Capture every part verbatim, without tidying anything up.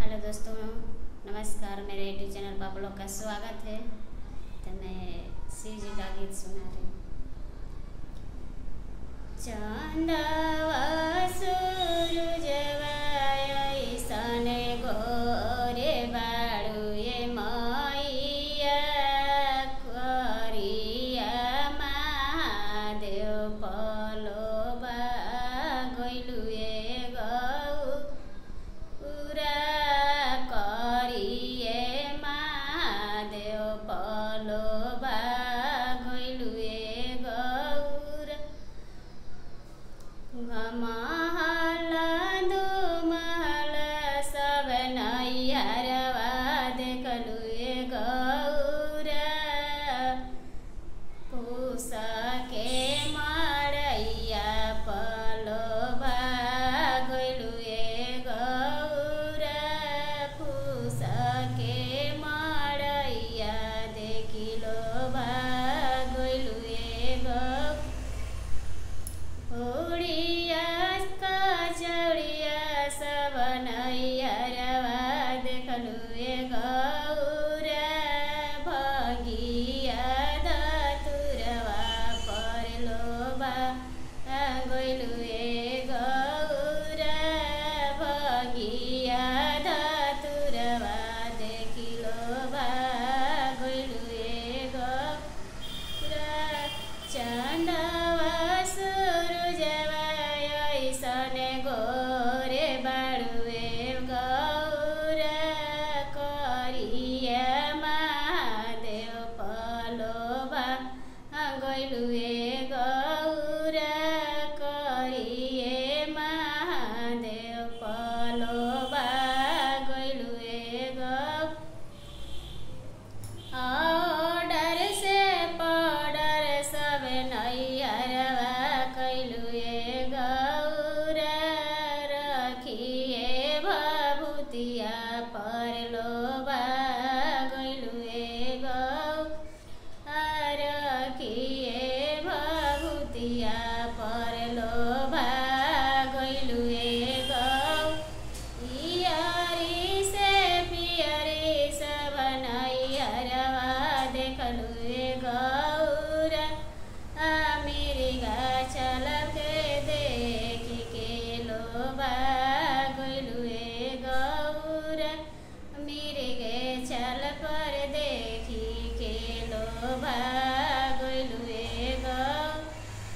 Hello दोस्तों, नमस्कार। मेरे यूट्यूब चैनल पर आप लोग का स्वागत है। तो मैं शिव जी का गीत सुना रही हूँ। चंदवा सूरजवा ऐसन गोरे बाड़ू ये मैया करिया महादेव पलोबा गइलु ये गौरा करिए महादेव पलोबा गइलु ये गौरा महल दो महल सब नैहरवा देखलु ये गौरा पूसा के मड़ैया पलोबा गइलु ये गौरा पूसा के मड़ैया देखिलो बा गइलु ये गौरा उड़िया कचौड़िया सब नैहरवा देखलु ये गौरा भगिया धतुरवा परलोबा गइलु ये गौरा भगिया धतुरवा देखिलो बा गइलु ये गौरा चंदवा सूरजवा ऐसन गोरे बाड़ुए गौरा करिया महादेव पलोबा गइलु ये गौरा करिए महादेव पलोबा गइलु ये गौरा ऑर्डर से पाउडर सब नैहरवा कैलु ये गौरा रखिए भभूतिया परलोबा गइलु ये गौरा रखिए भभूतिया परलोबा गइलु ये गौरा इयारी से पियरी सब नैहरवा देखलु ये गौरा मिर्गा चल के देखी के लोबा गइलु ये गौरा मिर्गे चल पर देखी के लोबा गइलु ये गौरा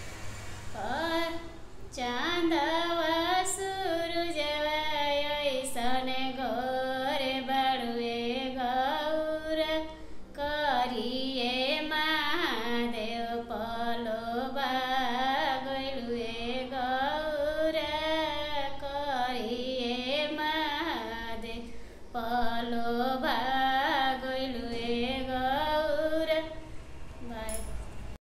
चांदवा सूरजवा ऐसन गोरे बाड़ुए गौरा करिए महादेव पलोबा गइलु ये गौरा करिए महादेव पलोबा